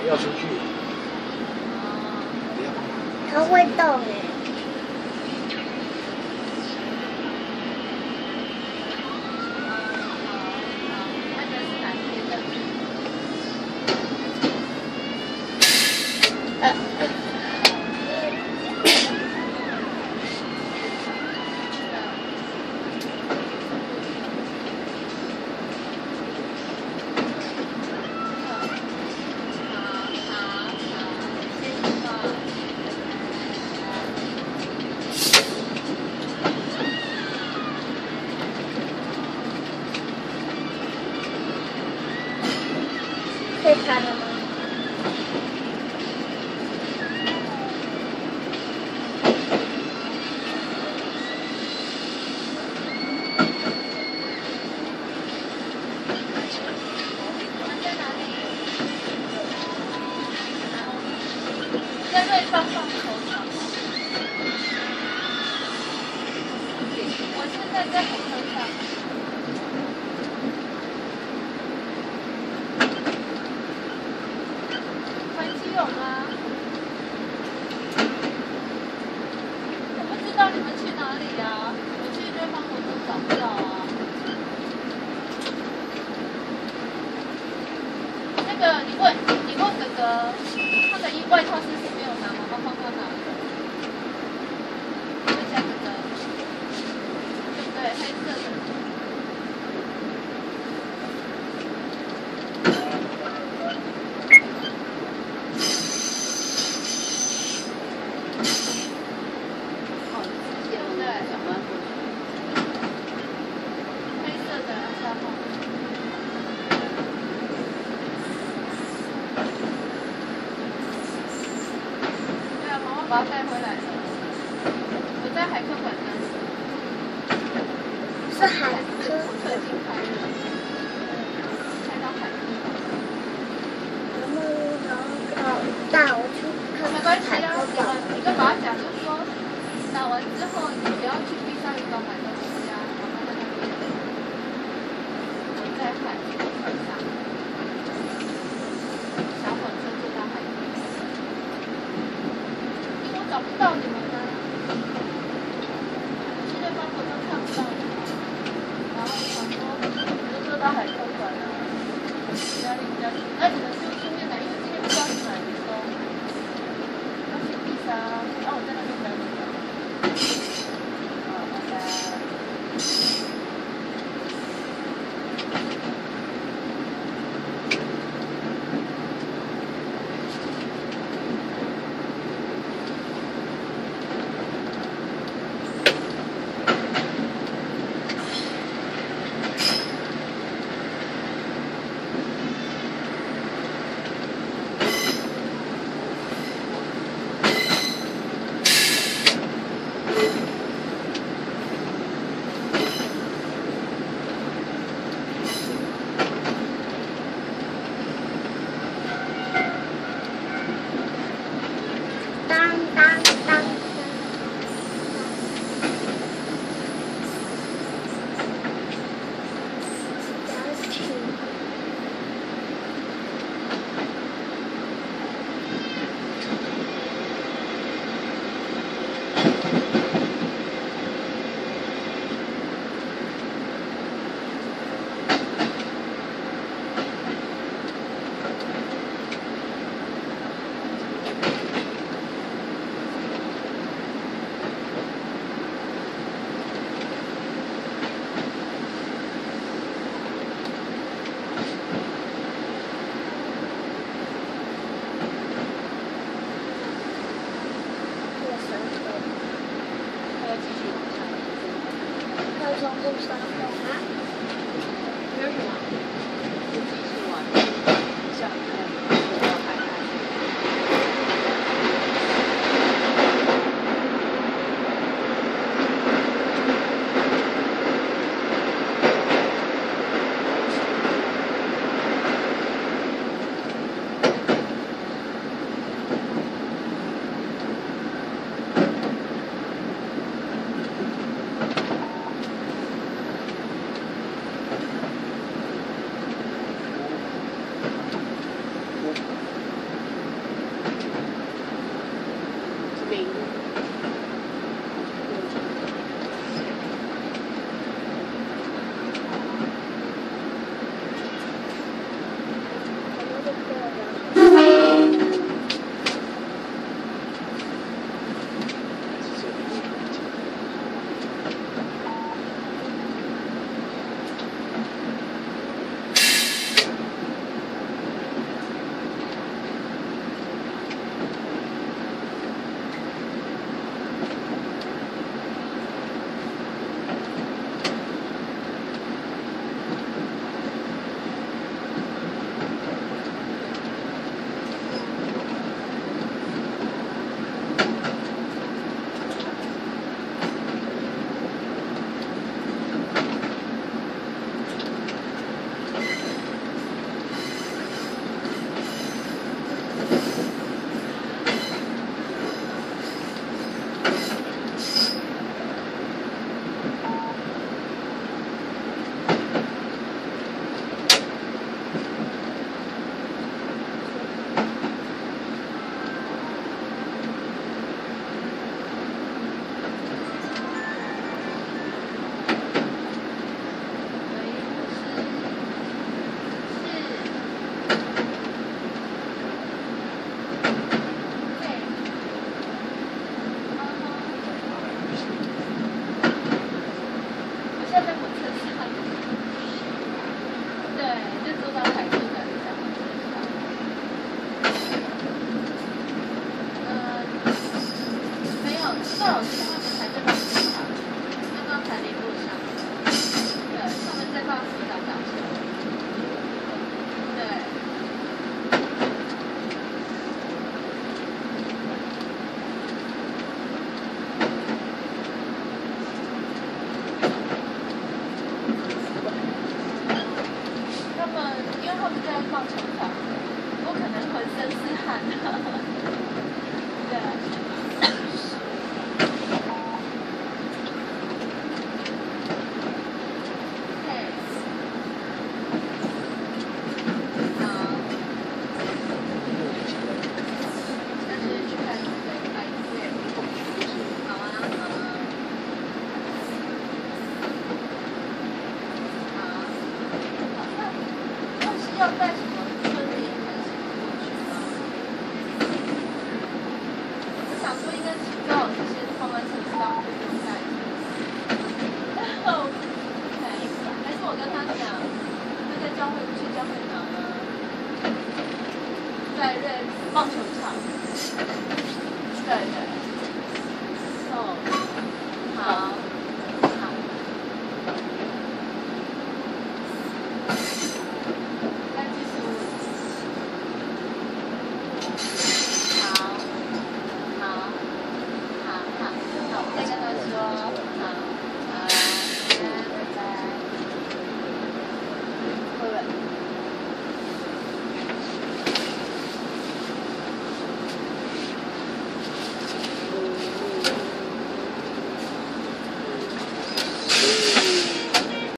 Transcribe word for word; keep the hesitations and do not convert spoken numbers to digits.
要出去。 它会动哎。可以开了吗？ 在这里放放球场。我现在在火车上。回基隆啊！我不知道你们去哪里啊，我去对方我都找不到啊。那个你问你问哥哥，他的衣外套是谁没有拿？妈妈帮他拿的。问一下哥哥，对不对？黑色的。把它带回来了。我在海科馆那里。 是海科。 最近开的。开到海科馆。 能不能带我去看没关系啊， 海科馆？ 你就把它讲，就是说打完之后，你不要去碧沙渔港买东西啊，妈妈在那边。我在海科馆上。小火车就到海科馆。找不到你们呢，去对方我都看不到你们，然后想说我就坐到海科馆了，哪里哪里，那你们就顺便来，因为今天不知道去哪里走，要去碧沙，然后我在那边等你们。好，拜拜。 当当当。从路上走啊？ 没有什么，就继续玩，下来我要看看。 们，因为他们在棒球场，我可能浑身是汗的。对。要带什么春联还是什么过去吗？我想说应该请赵老师先放在车上，就不用带。然后，还是我跟他讲，会在教会去教会堂吗？在瑞棒球场。对对。哦，好。